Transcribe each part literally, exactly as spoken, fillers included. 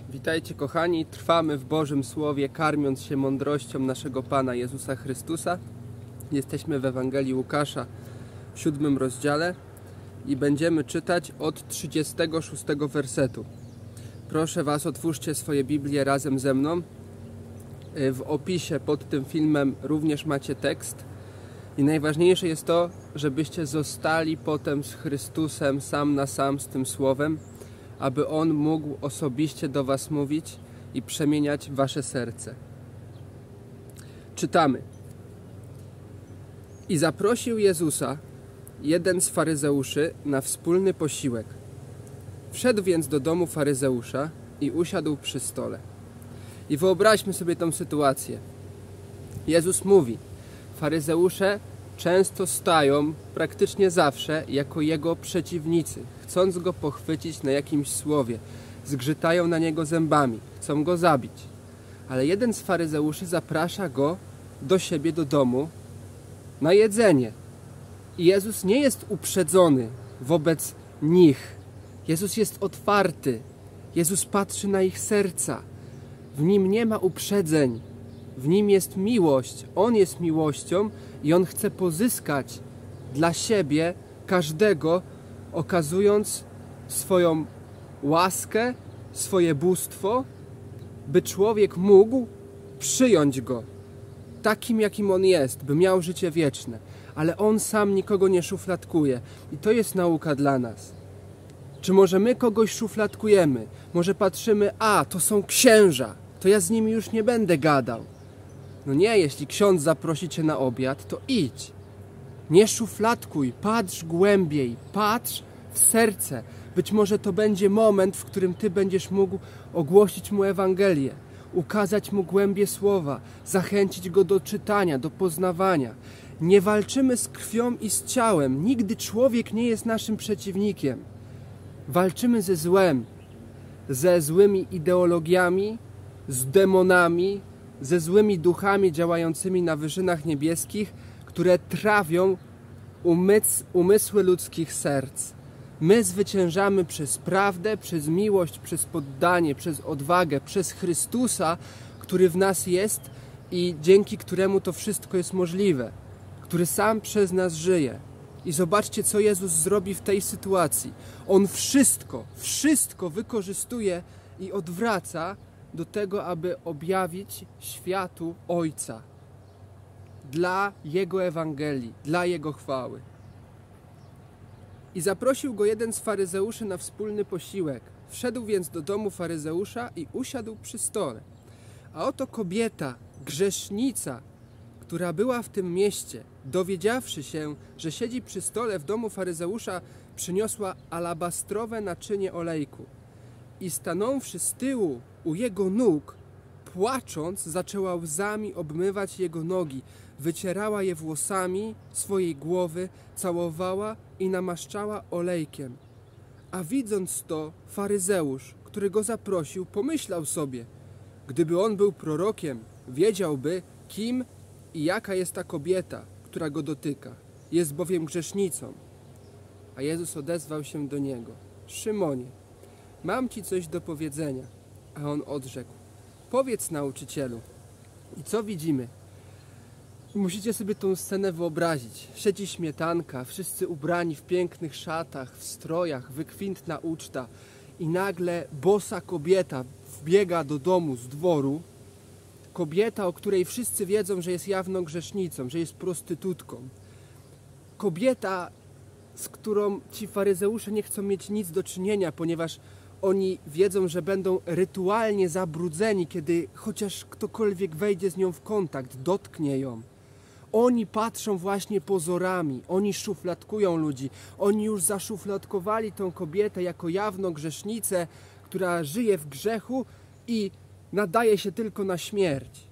Witajcie kochani, trwamy w Bożym Słowie, karmiąc się mądrością naszego Pana Jezusa Chrystusa. Jesteśmy w Ewangelii Łukasza w siódmym rozdziale i będziemy czytać od trzydziestego szóstego wersetu. Proszę Was, otwórzcie swoje Biblię razem ze mną. W opisie pod tym filmem również macie tekst. I najważniejsze jest to, żebyście zostali potem z Chrystusem sam na sam z tym Słowem, aby On mógł osobiście do Was mówić i przemieniać Wasze serce. Czytamy. I zaprosił Jezusa jeden z faryzeuszy na wspólny posiłek. Wszedł więc do domu faryzeusza i usiadł przy stole. I wyobraźmy sobie tą sytuację. Jezus mówi, faryzeusze często stają, praktycznie zawsze, jako Jego przeciwnicy, chcąc Go pochwycić na jakimś słowie. Zgrzytają na Niego zębami, chcą Go zabić. Ale jeden z faryzeuszy zaprasza Go do siebie, do domu, na jedzenie. I Jezus nie jest uprzedzony wobec nich. Jezus jest otwarty. Jezus patrzy na ich serca. W Nim nie ma uprzedzeń. W Nim jest miłość. On jest miłością i On chce pozyskać dla siebie każdego, okazując swoją łaskę, swoje bóstwo, by człowiek mógł przyjąć Go takim, jakim On jest, by miał życie wieczne. Ale On sam nikogo nie szufladkuje. I to jest nauka dla nas. Czy może my kogoś szufladkujemy? Może patrzymy, a, to są księża, to ja z nimi już nie będę gadał. No nie, jeśli ksiądz zaprosi Cię na obiad, to idź. Nie szufladkuj, patrz głębiej, patrz w serce. Być może to będzie moment, w którym Ty będziesz mógł ogłosić Mu Ewangelię, ukazać Mu głębie słowa, zachęcić Go do czytania, do poznawania. Nie walczymy z krwią i z ciałem. Nigdy człowiek nie jest naszym przeciwnikiem. Walczymy ze złem, ze złymi ideologiami, z demonami, ze złymi duchami działającymi na wyżynach niebieskich, które trawią umysł, umysły ludzkich serc. My zwyciężamy przez prawdę, przez miłość, przez poddanie, przez odwagę, przez Chrystusa, który w nas jest i dzięki któremu to wszystko jest możliwe, który sam przez nas żyje. I zobaczcie, co Jezus zrobi w tej sytuacji. On wszystko, wszystko wykorzystuje i odwraca do tego, aby objawić światu Ojca dla Jego Ewangelii, dla Jego chwały. I zaprosił Go jeden z faryzeuszy na wspólny posiłek. Wszedł więc do domu faryzeusza i usiadł przy stole. A oto kobieta, grzesznica, która była w tym mieście, dowiedziawszy się, że siedzi przy stole w domu faryzeusza, przyniosła alabastrowe naczynie olejku i stanąwszy z tyłu u jego nóg, płacząc, zaczęła łzami obmywać jego nogi, wycierała je włosami swojej głowy, całowała i namaszczała olejkiem. A widząc to, faryzeusz, który go zaprosił, pomyślał sobie, gdyby on był prorokiem, wiedziałby, kim i jaka jest ta kobieta, która go dotyka. Jest bowiem grzesznicą. A Jezus odezwał się do niego. Szymonie, mam ci coś do powiedzenia. A on odrzekł. Powiedz, nauczycielu. I co widzimy? Musicie sobie tą scenę wyobrazić. Siedzi śmietanka, wszyscy ubrani w pięknych szatach, w strojach, wykwintna uczta. I nagle bosa kobieta wbiega do domu z dworu. Kobieta, o której wszyscy wiedzą, że jest jawną grzesznicą, że jest prostytutką. Kobieta, z którą ci faryzeusze nie chcą mieć nic do czynienia, ponieważ oni wiedzą, że będą rytualnie zabrudzeni, kiedy chociaż ktokolwiek wejdzie z nią w kontakt, dotknie ją. Oni patrzą właśnie pozorami, oni szufladkują ludzi. Oni już zaszufladkowali tą kobietę jako jawną grzesznicę, która żyje w grzechu i nadaje się tylko na śmierć.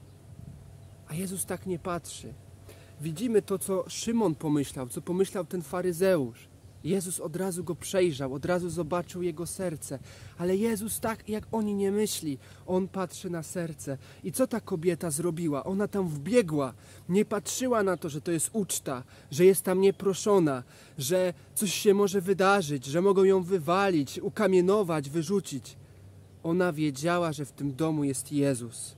A Jezus tak nie patrzy. Widzimy to, co Szymon pomyślał, co pomyślał ten faryzeusz. Jezus od razu go przejrzał, od razu zobaczył jego serce. Ale Jezus tak, jak oni nie myśli. On patrzy na serce. I co ta kobieta zrobiła? Ona tam wbiegła. Nie patrzyła na to, że to jest uczta, że jest tam nieproszona, że coś się może wydarzyć, że mogą ją wywalić, ukamienować, wyrzucić. Ona wiedziała, że w tym domu jest Jezus.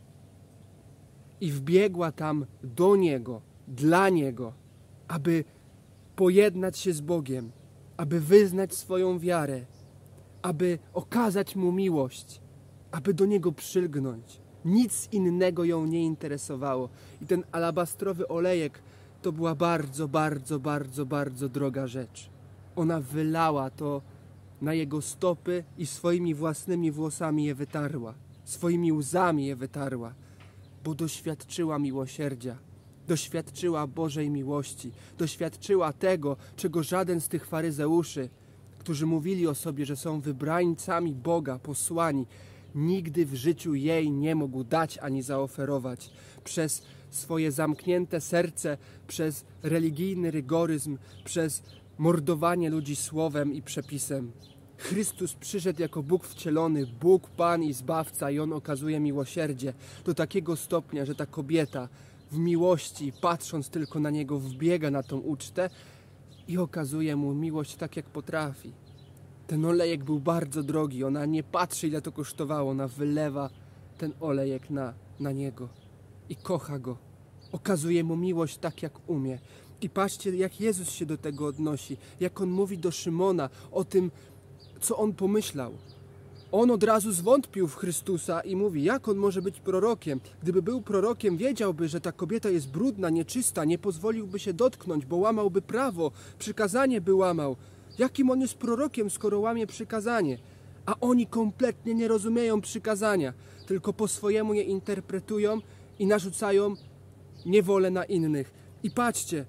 I wbiegła tam do Niego, dla Niego, aby pojednać się z Bogiem, aby wyznać swoją wiarę, aby okazać Mu miłość, aby do Niego przylgnąć. Nic innego ją nie interesowało. I ten alabastrowy olejek to była bardzo, bardzo, bardzo, bardzo droga rzecz. Ona wylała to na Jego stopy i swoimi własnymi włosami je wytarła. Swoimi łzami je wytarła, bo doświadczyła miłosierdzia. Doświadczyła Bożej miłości. Doświadczyła tego, czego żaden z tych faryzeuszy, którzy mówili o sobie, że są wybrańcami Boga, posłani, nigdy w życiu jej nie mógł dać ani zaoferować. Przez swoje zamknięte serce, przez religijny rygoryzm, przez mordowanie ludzi słowem i przepisem. Chrystus przyszedł jako Bóg wcielony, Bóg, Pan i Zbawca, i On okazuje miłosierdzie do takiego stopnia, że ta kobieta w miłości, patrząc tylko na Niego, wbiega na tą ucztę i okazuje Mu miłość tak, jak potrafi. Ten olejek był bardzo drogi, ona nie patrzy, ile to kosztowało, ona wylewa ten olejek na, na Niego i kocha Go. Okazuje Mu miłość tak, jak umie. I patrzcie, jak Jezus się do tego odnosi, jak On mówi do Szymona o tym, co on pomyślał. On od razu zwątpił w Chrystusa i mówi, jak on może być prorokiem? Gdyby był prorokiem, wiedziałby, że ta kobieta jest brudna, nieczysta, nie pozwoliłby się dotknąć, bo łamałby prawo, przykazanie by łamał. Jakim on jest prorokiem, skoro łamie przykazanie? A oni kompletnie nie rozumieją przykazania, tylko po swojemu je interpretują i narzucają niewolę na innych. I patrzcie,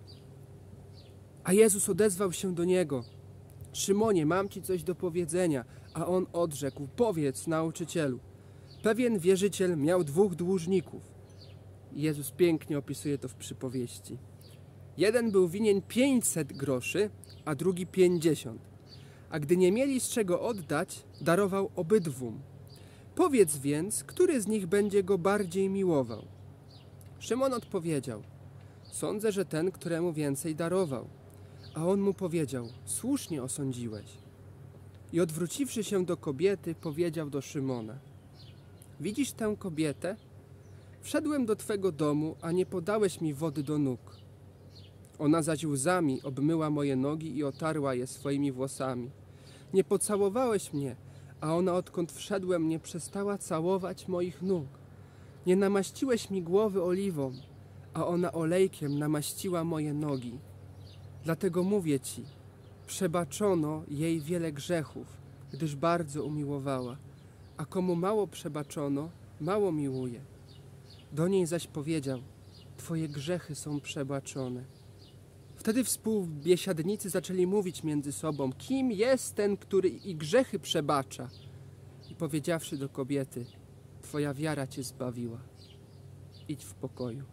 a Jezus odezwał się do niego. Szymonie, mam ci coś do powiedzenia. A on odrzekł, powiedz, nauczycielu. Pewien wierzyciel miał dwóch dłużników. Jezus pięknie opisuje to w przypowieści. Jeden był winien pięćset groszy, a drugi pięćdziesiąt. A gdy nie mieli z czego oddać, darował obydwum. Powiedz więc, który z nich będzie go bardziej miłował? Szymon odpowiedział, sądzę, że ten, któremu więcej darował. A on mu powiedział, słusznie osądziłeś. I odwróciwszy się do kobiety, powiedział do Szymona, widzisz tę kobietę? Wszedłem do twego domu, a nie podałeś mi wody do nóg. Ona zaś łzami obmyła moje nogi i otarła je swoimi włosami. Nie pocałowałeś mnie, a ona odkąd wszedłem nie przestała całować moich nóg. Nie namaściłeś mi głowy oliwą, a ona olejkiem namaściła moje nogi. Dlatego mówię ci, przebaczono jej wiele grzechów, gdyż bardzo umiłowała, a komu mało przebaczono, mało miłuje. Do niej zaś powiedział, twoje grzechy są przebaczone. Wtedy współbiesiadnicy zaczęli mówić między sobą, kim jest ten, który i grzechy przebacza. I powiedziawszy do kobiety, twoja wiara cię zbawiła. Idź w pokoju.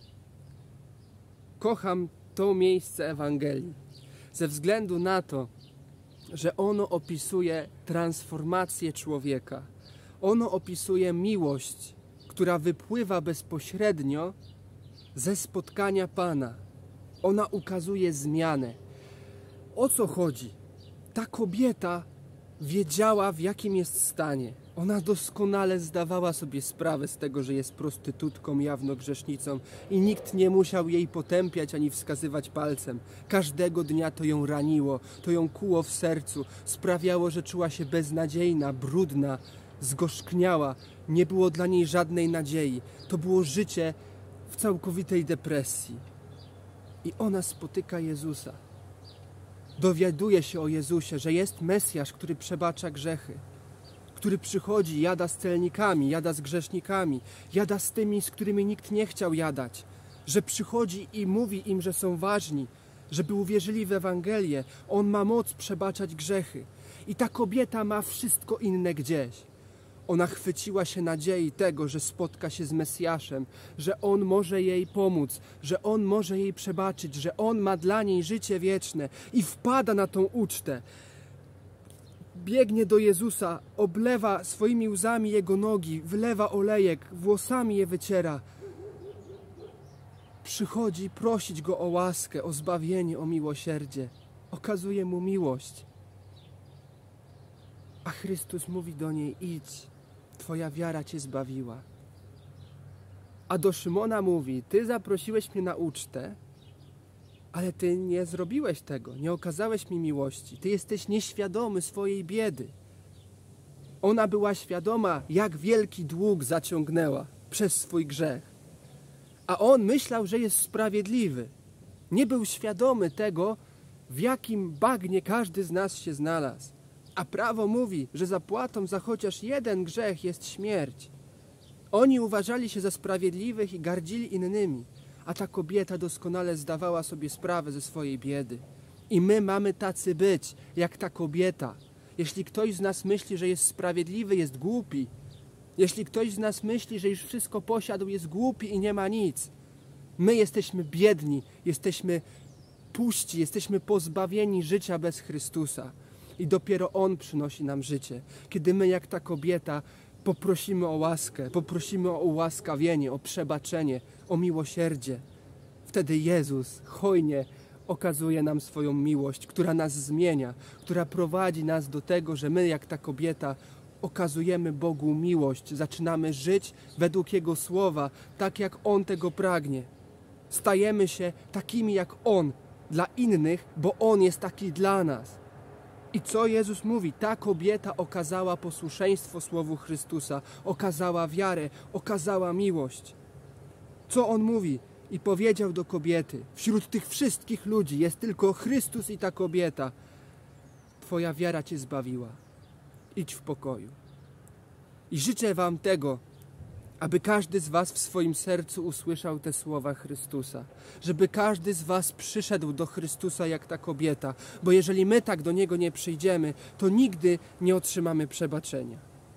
Kocham to miejsce Ewangelii ze względu na to, że ono opisuje transformację człowieka. Ono opisuje miłość, która wypływa bezpośrednio ze spotkania Pana. Ona ukazuje zmianę. O co chodzi? Ta kobieta wiedziała, w jakim jest stanie. Ona doskonale zdawała sobie sprawę z tego, że jest prostytutką, jawną grzesznicą i nikt nie musiał jej potępiać ani wskazywać palcem. Każdego dnia to ją raniło, to ją kuło w sercu, sprawiało, że czuła się beznadziejna, brudna, zgorzkniała. Nie było dla niej żadnej nadziei. To było życie w całkowitej depresji. I ona spotyka Jezusa. Dowiaduje się o Jezusie, że jest Mesjasz, który przebacza grzechy, który przychodzi, jada z celnikami, jada z grzesznikami, jada z tymi, z którymi nikt nie chciał jadać, że przychodzi i mówi im, że są ważni, żeby uwierzyli w Ewangelię. On ma moc przebaczać grzechy. I ta kobieta ma wszystko inne gdzieś. Ona chwyciła się nadziei tego, że spotka się z Mesjaszem, że On może jej pomóc, że On może jej przebaczyć, że On ma dla niej życie wieczne i wpada na tą ucztę. Biegnie do Jezusa, oblewa swoimi łzami Jego nogi, wylewa olejek, włosami je wyciera. Przychodzi prosić Go o łaskę, o zbawienie, o miłosierdzie. Okazuje Mu miłość. A Chrystus mówi do niej, idź Twoja wiara Cię zbawiła. A do Szymona mówi: Ty zaprosiłeś mnie na ucztę, ale Ty nie zrobiłeś tego, nie okazałeś mi miłości. Ty jesteś nieświadomy swojej biedy. Ona była świadoma, jak wielki dług zaciągnęła przez swój grzech. A on myślał, że jest sprawiedliwy. Nie był świadomy tego, w jakim bagnie każdy z nas się znalazł. A prawo mówi, że zapłatą za chociaż jeden grzech jest śmierć. Oni uważali się za sprawiedliwych i gardzili innymi, a ta kobieta doskonale zdawała sobie sprawę ze swojej biedy. I my mamy tacy być, jak ta kobieta. Jeśli ktoś z nas myśli, że jest sprawiedliwy, jest głupi. Jeśli ktoś z nas myśli, że już wszystko posiadł, jest głupi i nie ma nic. My jesteśmy biedni, jesteśmy puści, jesteśmy pozbawieni życia bez Chrystusa. I dopiero On przynosi nam życie. Kiedy my, jak ta kobieta, poprosimy o łaskę, poprosimy o ułaskawienie, o przebaczenie, o miłosierdzie, wtedy Jezus hojnie okazuje nam swoją miłość, która nas zmienia, która prowadzi nas do tego, że my, jak ta kobieta, okazujemy Bogu miłość, zaczynamy żyć według Jego słowa, tak jak On tego pragnie. Stajemy się takimi jak On dla innych, bo On jest taki dla nas. I co Jezus mówi? Ta kobieta okazała posłuszeństwo Słowu Chrystusa, okazała wiarę, okazała miłość. Co On mówi? I powiedział do kobiety: wśród tych wszystkich ludzi jest tylko Chrystus i ta kobieta. Twoja wiara Cię zbawiła. Idź w pokoju. I życzę Wam tego, aby każdy z Was w swoim sercu usłyszał te słowa Chrystusa. Żeby każdy z Was przyszedł do Chrystusa jak ta kobieta. Bo jeżeli my tak do Niego nie przyjdziemy, to nigdy nie otrzymamy przebaczenia.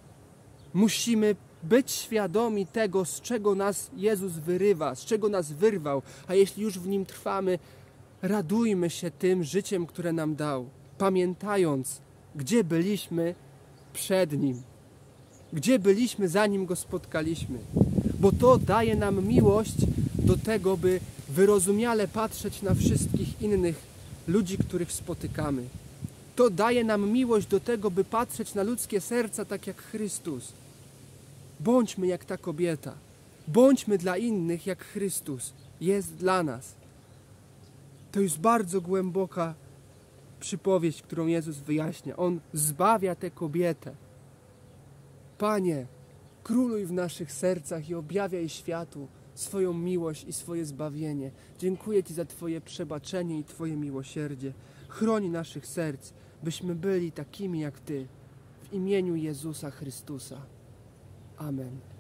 Musimy być świadomi tego, z czego nas Jezus wyrywa, z czego nas wyrwał. A jeśli już w Nim trwamy, radujmy się tym życiem, które nam dał. Pamiętając, gdzie byliśmy przed Nim. Gdzie byliśmy, zanim Go spotkaliśmy. Bo to daje nam miłość do tego, by wyrozumiale patrzeć na wszystkich innych ludzi, których spotykamy. To daje nam miłość do tego, by patrzeć na ludzkie serca tak jak Chrystus. Bądźmy jak ta kobieta. Bądźmy dla innych jak Chrystus jest dla nas. To jest bardzo głęboka przypowieść, którą Jezus wyjaśnia. On zbawia tę kobietę. Panie, króluj w naszych sercach i objawiaj światu swoją miłość i swoje zbawienie. Dziękuję Ci za Twoje przebaczenie i Twoje miłosierdzie. Chroń naszych serc, byśmy byli takimi jak Ty. W imieniu Jezusa Chrystusa. Amen.